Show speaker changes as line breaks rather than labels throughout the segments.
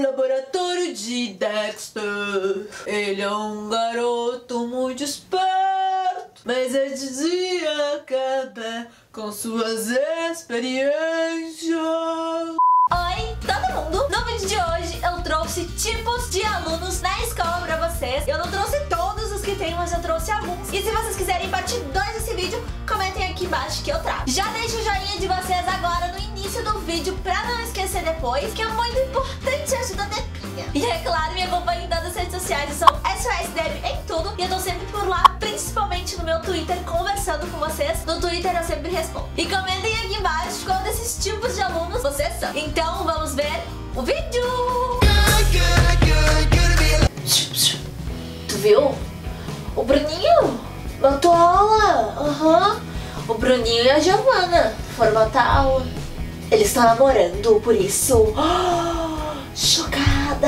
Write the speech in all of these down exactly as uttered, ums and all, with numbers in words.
laboratório de Dexter. Ele é um garoto muito esperto, mas é de dia acaba com suas experiências.
Oi, todo mundo! No vídeo de hoje eu trouxe tipos de alunos na escola pra vocês. Eu não trouxe todos os que tem, mas eu trouxe alguns. E se vocês quiserem parte dois desse vídeo, comentem aqui embaixo que eu trago. Já deixa o joinha de vocês agora no início do vídeo pra não esquecer depois, que é muito importante, ajuda a Debinha. E é claro, me acompanhem em todas as redes sociais, eu sou S O S Deb em tudo. E eu tô sempre por lá, principalmente no meu Twitter, conversando com vocês. No Twitter eu sempre respondo. E comentem aqui embaixo qual desses tipos de alunos vocês são. Então vamos ver o vídeo! Tu viu? O Bruninho matou a aula! Aham! Uhum. O Bruninho e a Giovana foram matar a aula. Eles estão namorando, por isso... Oh, chocada!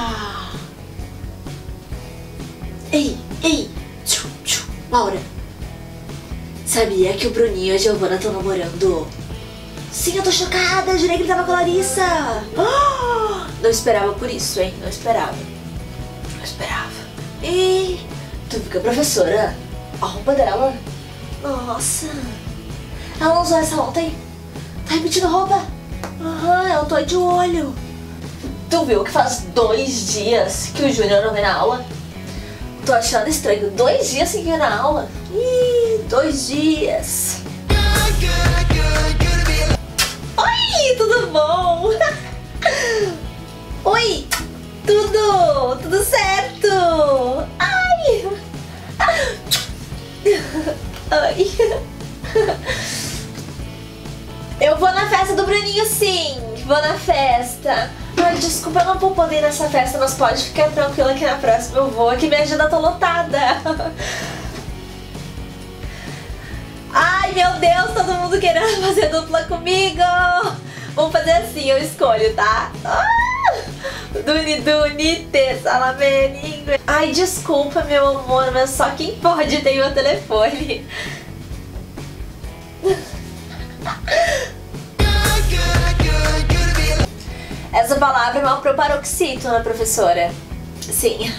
Ei, ei! Tchum, tchum. Laura, sabia que o Bruninho e a Giovana estão namorando? Sim, eu tô chocada! Jurei que ele tava com a Larissa! Oh, não esperava por isso, hein? Não esperava. Não esperava. E tu viu que a professora, a roupa dela... Nossa! Ela não usou essa ontem? Tá repetindo roupa? Aham, eu tô de olho. Tu viu que faz dois dias que o Júnior não vem na aula? Tô achando estranho. Dois dias sem vir na aula? Ih, dois dias. Oi, tudo bom? Oi, tudo, tudo certo? Ai, ai. Eu vou na festa do Bruninho, sim. Vou na festa. Ai, desculpa, eu não vou poder ir nessa festa, mas pode ficar tranquila que na próxima eu vou. Aqui minha agenda tá lotada. Ai, meu Deus, todo mundo querendo fazer dupla comigo. Vamos fazer assim, eu escolho, tá? Ah! Duni, duni, te, salame, ai, desculpa, meu amor, mas só quem pode tem meu telefone. Essa palavra é uma proparoxítona, professora. Sim.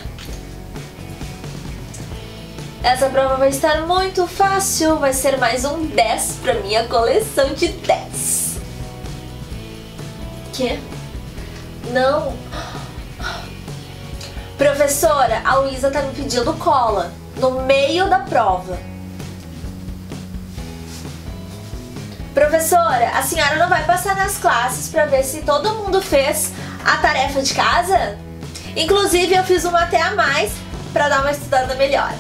Essa prova vai estar muito fácil. Vai ser mais um dez pra minha coleção de dez. Que? Não. Professora, a Luísa tá me pedindo cola no meio da prova. Professora, a senhora não vai passar nas classes pra ver se todo mundo fez a tarefa de casa? Inclusive eu fiz uma até a mais pra dar uma estudada melhor.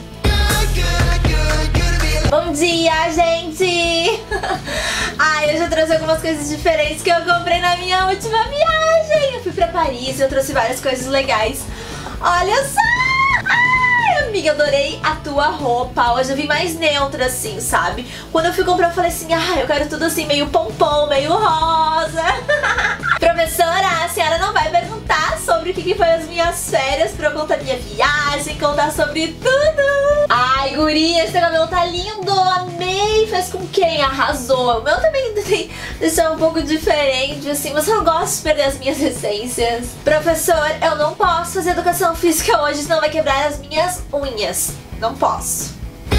Bom dia, gente! Ai, eu já trouxe algumas coisas diferentes que eu comprei na minha última viagem. Eu fui pra Paris e eu trouxe várias coisas legais. Olha só! Ai, amiga, adorei a tua roupa. Hoje eu vim mais neutra, assim, sabe? Quando eu fui comprar, eu falei assim, ah, eu quero tudo assim, meio pompom, meio rosa. Professora, a senhora não vai perguntar sobre o que foi as minhas férias pra eu contar minha viagem, contar sobre tudo. Ai, guria, esse cabelo tá lindo, amei. Fez com quem? Arrasou. O meu também tem deixar um pouco diferente, assim, mas eu não gosto de perder as minhas essências. Professor, eu não posso fazer educação física hoje, senão vai quebrar as minhas unhas. Não posso.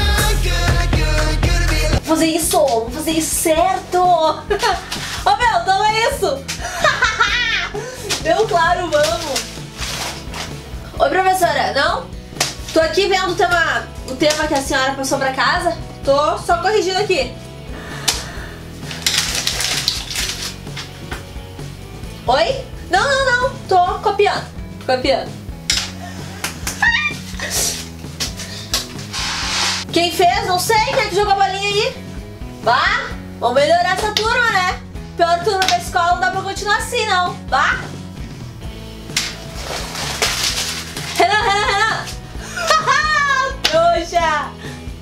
Vou fazer isso, vou fazer isso certo. Ô, oh, meu, toma isso. Meu, claro, vamos. Oi, professora, não? Tô aqui vendo o tema, o tema que a senhora passou pra casa. Tô só corrigindo aqui. Oi? Não, não, não. Tô copiando. Copiando. Quem fez? Não sei. Quem é que jogou a bolinha aí? Vá. Vamos melhorar essa turma, né? Pior turma da escola, não dá pra continuar assim, não. Vá. Renan, Renan, Renan. Trouxa!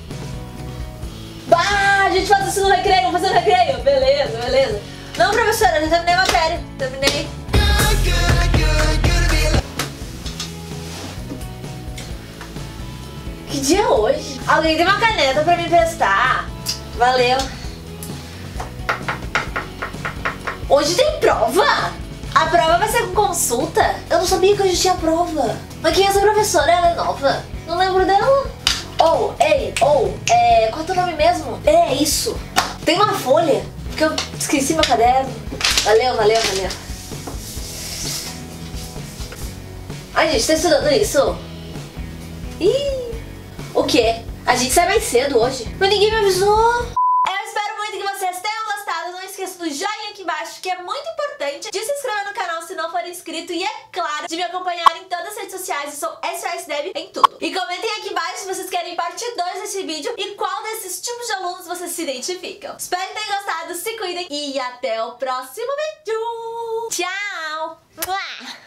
Bah, a gente faz isso no recreio, vamos fazer no recreio. Beleza, beleza. Não, professora, já terminei a matéria. Terminei. Que dia é hoje? Alguém tem uma caneta pra me emprestar? Valeu. Hoje tem prova? A prova vai ser com consulta? Eu não sabia que hoje tinha prova. Mas quem é essa professora? Ela é nova? Não lembro dela. Oh, ei, oh, é, qual é o teu nome mesmo? É, isso. Tem uma folha, porque eu esqueci meu caderno. Valeu, valeu, valeu. Ai, gente, tá estudando isso? Ih, o quê? A gente sai mais cedo hoje. Mas ninguém me avisou. Eu espero muito que vocês tenham gostado. Não esqueça do joinha aqui embaixo, que é muito importante. De se inscrever no canal se não for inscrito. E é claro, de me acompanhar em todas as redes sociais. Eu sou S O S Deb em tudo. E comentem aqui embaixo se vocês querem parte dois desse vídeo e qual desses tipos de alunos vocês se identificam. Espero que tenham gostado, se cuidem e até o próximo vídeo. Tchau!